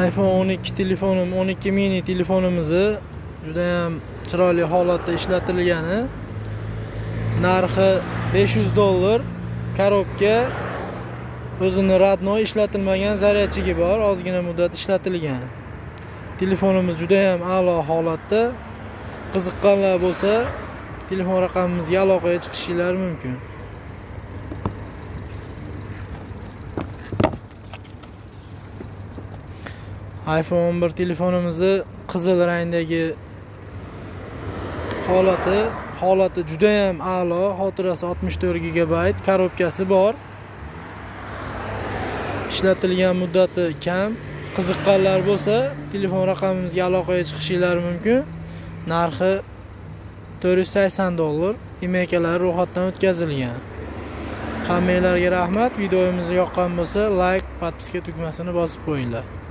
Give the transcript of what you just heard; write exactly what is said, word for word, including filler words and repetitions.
iPhone o'n ikki telefonim, o'n ikki mini telefonimizni juda ham chiroyli holatda ishlatilgani. Narxi besh yuz dollar. Korobka o'zini radnoy ishlatilmagan zaryadchigi bor, ozgina muddat ishlatilgan. Telefonimiz juda ham a'lo holatda. Qiziqqanlar bo'lsa, telefon raqamimizga aloqaga chiqishingiz mumkin. iPhone o'n bir telefonimizni qizil rangdagi holati, holati juda ham a'lo, xotirasi oltmish to'rt gigabayt, korobkasi bor. Ishlatilgan muddati kam. Qiziqqanlar bo'lsa, telefon raqamimizga aloqaga chiqishingiz mumkin. Narxi to'rt yuz sakson dollar. Emakalari ro'yxatdan o'tkazilgan. Hammanglarga rahmat. Videomiz yoqqan bo'lsa, like, podpiska tugmasini bosib qo'yinglar.